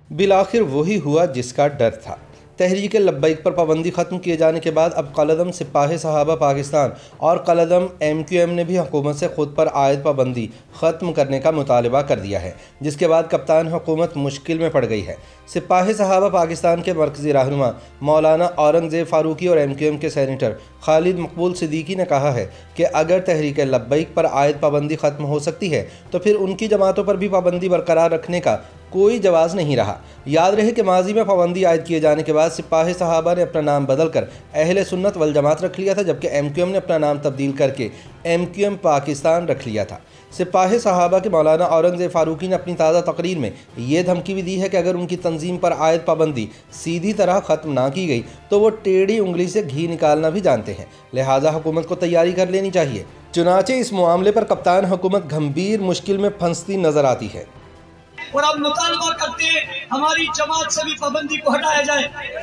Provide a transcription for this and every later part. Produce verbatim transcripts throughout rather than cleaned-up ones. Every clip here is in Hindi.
बिलाखिर वही हुआ जिसका डर था। तहरीक लब्बैक पर पाबंदी ख़त्म किए जाने के बाद अब कलअदम सिपाही सहाबा पाकिस्तान और कलअदम एम क्यू एम ने भी हुकूमत से खुद पर आयद पाबंदी ख़त्म करने का मुतालबा कर दिया है, जिसके बाद कप्तान हुकूमत मुश्किल में पड़ गई है। सिपाही सहाबा पाकिस्तान के मरकज़ी रहनुमा मौलाना औरंगज़ेब फ़ारूकी और एम क्यू एम के सैनेटर खालिद मकबूल सिद्दीकी ने कहा है कि अगर तहरीक लब्बैक पर आयद पाबंदी ख़त्म हो सकती है तो फिर उनकी जमातों पर भी पाबंदी बरकरार रखने का कोई जवाज़ नहीं रहा। याद रहे कि माजी में पाबंदी आयद किए जाने के बाद सिपाही सहाबा ने अपना नाम बदल कर अहले सुन्नत वल जमात रख लिया था, जबकि एम क्यू एम ने अपना नाम तब्दील करके एम क्यू एम पाकिस्तान रख लिया था। सिपाही सहाबा के मौलाना औरंगज़ेब फ़ारूकी ने अपनी ताज़ा तकरीर में ये धमकी भी दी है कि अगर उनकी तंजीम पर आयद पाबंदी सीधी तरह ख़त्म ना की गई तो वो टेढ़ी उंगली से घी निकालना भी जानते हैं, लिहाजा हुकूमत को तैयारी कर लेनी चाहिए। चुनाचे इस मामले पर कप्तान हुकूमत गंभीर मुश्किल में फंसती नजर आती है और अब मुतालबा करते हैं हमारी जमात से भी पाबंदी को हटाया जाए।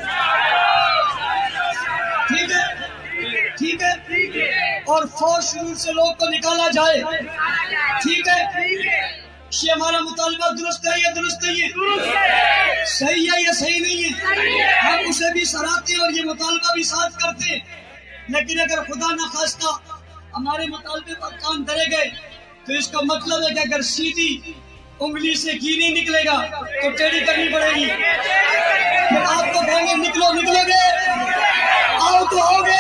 ठीक है, ठीक है, और फौज शुरू से लोग को निकाला जाए। ठीक है, ये हमारा मुतालबा दुरुस्त है या दुरुस्त नहीं है, सही है या सही नहीं है, हम उसे भी सराहते और ये मुतालबा भी साथ करते। लेकिन अगर खुदा न खास्ता हमारे मुतालबे पर काम करे गए तो इसका मतलब है कि अगर सीधी उंगली से घी नहीं निकलेगा तो टेढ़ी करनी पड़ेगी। तो आपको कहेंगे निकलो, निकलोगे, आओ तो आओगे,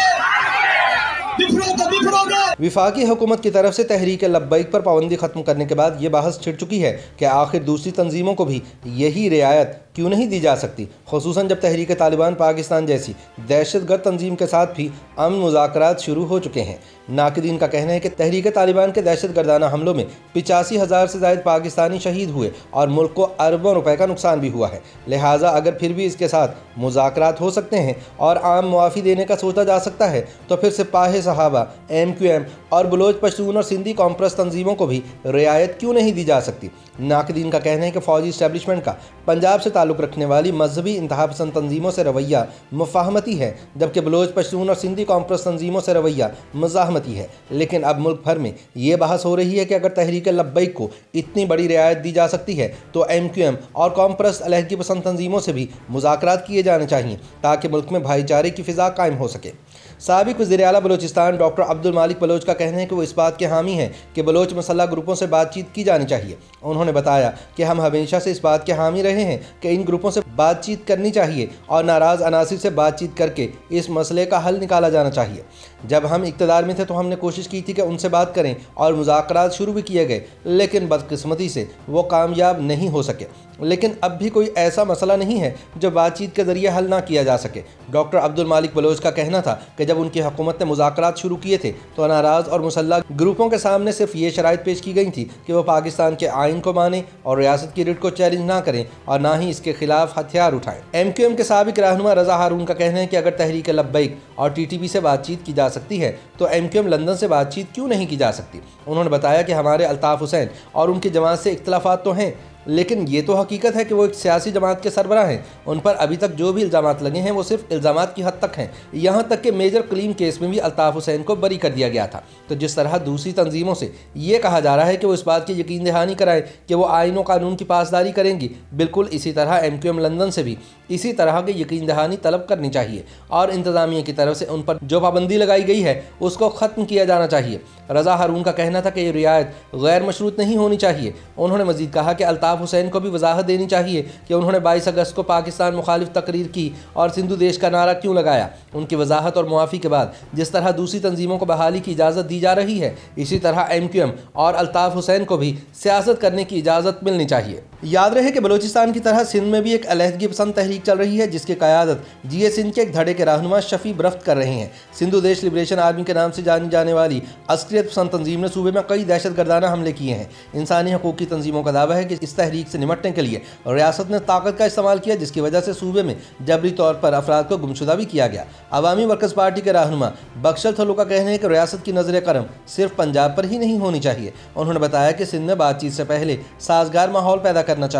बिफरो तो बिफरोगे। विफाकी हुकूमत की तरफ से तहरीक लब्बैक पर पाबंदी ख़त्म करने के बाद ये बहस छिड़ चुकी है कि आखिर दूसरी तंजीमों को भी यही रियायत क्यों नहीं दी जा सकती, खुसूसन जब तहरीक तालिबान पाकिस्तान जैसी दहशतगर्द तंजीम के साथ भी अमन मुज़ाकरात शुरू हो चुके हैं। नाक़दीन का कहना है कि तहरीक तालिबान के दहशतगर्दाना हमलों में पिचासी हज़ार से ज़ायद पाकिस्तानी शहीद हुए और मुल्क को अरबों रुपए का नुकसान भी हुआ है। लिहाजा अगर फिर भी इसके साथ मुज़ाकरात हो सकते हैं और आम मुआफ़ी देने का सोचा जा सकता है तो फिर Sipahi Sahaba, M Q M और बलोच पश्तून और सिंधी कॉम्प्रेस तंजीमों को भी रियायत क्यों नहीं दी जा सकती। नाक़दीन का कहना है कि फ़ौजी इस्टेब्लिशमेंट का पंजाब से ताल्लुक़ रखने वाली मजहबी इंतहा पसंद तंजीमों से रवैया मुफाहमती है, जबकि बलोच पश्तून और सिंधी कॉम्प्रेस तंजीमों से रवैया मुज़ाहमती है। लेकिन अब मुल्क भर में ये बहस हो रही है कि अगर तहरीक लब्बैक को इतनी बड़ी रियायत दी जा सकती है तो एम क्यू एम और कॉम्प्रेस अलहदगी पसंद तंजीमों से भी मुज़ाकरात किए जाने चाहिए ताकि मुल्क में भाईचारे की फ़िज़ा कायम हो सके। साबिक़ वज़ीर आला बलोचिस्तान डॉक्टर अब्दुल मालिक बलोच का कहना है कि वो इस बात के हामी हैं कि बलोच मसल्ह ग्रुपों से बातचीत की जानी चाहिए। उन्होंने बताया कि हम हमेशा से इस बात के हामी रहे हैं कि इन ग्रुपों से बातचीत करनी चाहिए और नाराज़ अनासिर से बातचीत करके इस मसले का हल निकाला जाना चाहिए। जब हम इक़्तिदार में थे तो हमने कोशिश की थी कि उनसे बात करें और मुज़ाकरात शुरू भी किए गए, लेकिन बदकिस्मती से वो कामयाब नहीं हो सके। लेकिन अब भी कोई ऐसा मसला नहीं है जो बातचीत के ज़रिए हल ना किया जा सके। डॉक्टर अब्दुल मालिक बलोच का कहना था कि जब उनकी हुकूमत ने मुज़ाकरात शुरू किए थे तो नाराज़ और मुसल्लह ग्रुपों के सामने सिर्फ ये शराइत पेश की गई थी कि वह पाकिस्तान के आइन को माने और रियासत की रिट को चैलेंज ना करें और ना ही इसके खिलाफ हथियार उठाएं। एम क्यू एम के साबिक़ रहनुमा रज़ा हारून का कहना है कि अगर तहरीक लब्बैक और टी टी पी से बातचीत की जा सकती है तो एम क्यू एम लंदन से बातचीत क्यों नहीं की जा सकती। उन्होंने बताया कि हमारे अल्ताफ़ हुसैन और उनकी जमात से इख्तलाफात तो हैं, लेकिन ये तो हकीकत है कि वो एक सियासी जमात के सरबराह हैं। उन पर अभी तक जो भी इल्ज़ामात लगे हैं वो सिर्फ इल्ज़ामात की हद तक हैं। यहाँ तक कि मेजर क्लीम केस में भी अल्ताफ़ हुसैन को बरी कर दिया गया था। तो जिस तरह दूसरी तंजीमों से ये कहा जा रहा है कि वो इस बात की यकीन दहानी कराएं कि वो आइन व कानून की पासदारी करेंगी, बिल्कुल इसी तरह एम क्यू एम लंदन से भी इसी तरह की यकीन दहानी तलब करनी चाहिए और इंतज़ामिया की तरफ से उन पर जो पाबंदी लगाई गई है उसको ख़त्म किया जाना चाहिए। रज़ा हारून का कहना था कि ये रियायत गैर मशरूत नहीं होनी चाहिए। उन्होंने मज़ीद कहा कि अल्ताफ़ हुसैन को भी वजाहत देनी चाहिए कि उन्होंने बाईस अगस्त को पाकिस्तान मुखालिफ तकरीर की और सिंधु देश का नारा क्यों लगाया। उनकी वजाहत और मुआफ़ी के बाद जिस तरह दूसरी तंजीमों को बहाली की इजाज़त दी जा रही है, इसी तरह एम क्यू एम और अल्ताफ़ हुसैन को भी सियासत करने की इजाज़त मिलनी चाहिए। याद रहे कि बलोचिस्तान की तरह सिंध में भी एक अलहदगी पसंद तहरीक चल रही है जिसकी क़यादत जी ए सिंध के एक धड़े के रहनुमा शफ़ी बरफ्त कर रहे हैं। सिंधु देश लिबरेशन आर्मी के नाम से जानी जाने वाली अस्करियत पसंद तंजीम ने सूबे में कई दहशत गर्दाना हमले किए हैं। इंसानी हकूक़ की तंजीमों का दावा है कि इस तहरीक से निमटने के लिए रियासत ने ताकत का इस्तेमाल किया, जिसकी वजह से सूबे में जबरी तौर पर अफराद को गुमशुदा भी किया गया। अवामी वर्कर्स पार्टी के रहनुमा बख्शल थलो का कहना है कि रियासत की नजर करम सिर्फ पंजाब पर ही नहीं होनी चाहिए। उन्होंने बताया कि सिंध में बातचीत से पहले साजगार माहौल पैदा करना चाहिए।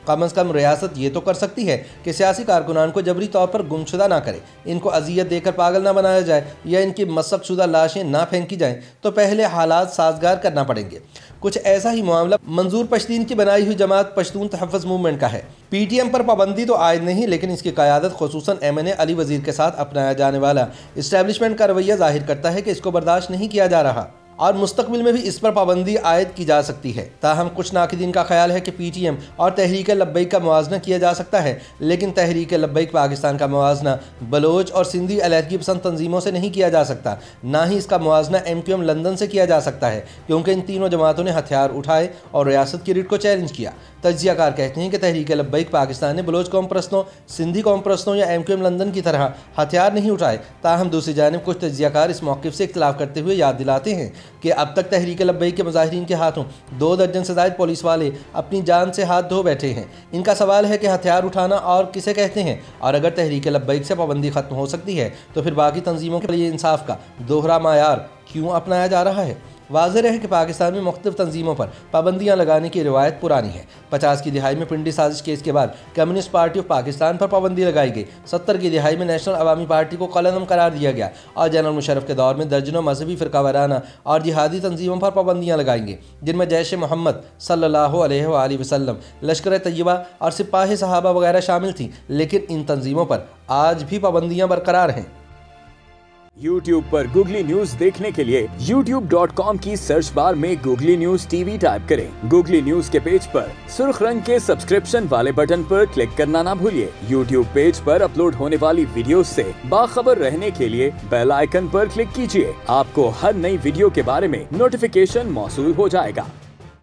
कम अज़ कम रियासत ये तो कर सकती है कि सियासी कारकुनान को जबरी तौर पर गुमशुदा ना करे, इनको अजियत देकर पागल ना बनाया जाए या इनकी मसकशुदा लाशें ना फेंकी जाएं, तो पहले हालात साजगार करना पड़ेंगे। कुछ ऐसा ही मामला मंजूर पश्तीन की बनाई हुई जमात पश्तून तहफ़्फ़ुज़ मूवमेंट का है। पी टी एम पर पाबंदी तो आयद नहीं, लेकिन इसकी क़यादत खुसूसन M N A Ali Wazir के साथ अपनाया जाने वाला इस्टेब्लिशमेंट का रवैया ज़ाहिर करता है कि इसको बर्दाश्त नहीं किया जा रहा और मुस्तकबिल में भी इस पर पाबंदी आयद की जा सकती है। ताहम कुछ नाक़िदीन का ख्याल है कि पी टी एम और तहरीक लब्बैक का मुवाजना किया जा सकता है, लेकिन तहरीक लब्बैक पाकिस्तान का मुवाजना बलोच और सिंधी अलहदगी पसंद तंजीमों से नहीं किया जा सकता, ना ही इसका मुवाजना एम क्यू एम लंदन से किया जा सकता है, क्योंकि इन तीनों जमातों ने हथियार उठाए और रियासत की रिट को चैलेंज किया। तज्जियाकार कहते हैं कि तहरीक लब्बैक पाकिस्तान ने बलोच कौम परस्तों, सिंधी कौम परस्तों या एम क्यू एम लंदन की तरह हथियार नहीं उठाए। ताहम दूसरी जानिब कुछ तज्जियाकार इस मौक़िफ़ से इख्तिलाफ करते हुए याद दिलाते हैं कि अब तक तहरीक लब्बैक के मुजाहिरीन के हाथों दो दर्जन से ज़ायद पुलिस वाले अपनी जान से हाथ धो बैठे हैं। इनका सवाल है कि हथियार उठाना और किसे कहते हैं, और अगर तहरीक लब्बैक से पाबंदी ख़त्म हो सकती है तो फिर बाकी तंजीमों के लिए इंसाफ का दोहरा मायार क्यों अपनाया जा रहा है। वाज़ेह है कि पाकिस्तान में मुख्तलिफ तंजीमों पर पाबंदियाँ लगाने की रिवायत पुरानी है। पचास की दिहाई में पिंडी साजिश केस के बाद कम्युनिस्ट पार्टी ऑफ पाकिस्तान पर पाबंदी लगाई गई। सत्तर की दिहाई में नेशनल अवामी पार्टी को कलअदम करार दिया गया और जनरल मुशर्रफ के दौर में दर्जनों मजहबी फ़िरका वाराना और जिहादी तंजीमों पर पाबंदियाँ लगाई गई, जिनमें जैश मोहम्मद सल्लल्लाहु अलैहि वसल्लम, लश्कर तैयबा और सिपाही सहाबा वगैरह शामिल थीं। लेकिन इन तंजीमों पर आज भी पाबंदियाँ बरकरार हैं। यूट्यूब पर गूगली न्यूज देखने के लिए यूट्यूब डॉट कॉम की सर्च बार में गूगली न्यूज टीवी टाइप करें। गूगली न्यूज के पेज पर सुर्ख रंग के सब्सक्रिप्शन वाले बटन पर क्लिक करना ना भूलिए। यूट्यूब पेज पर अपलोड होने वाली वीडियो से बाखबर रहने के लिए बेल आइकन पर क्लिक कीजिए। आपको हर नई वीडियो के बारे में नोटिफिकेशन मौसूल हो जाएगा।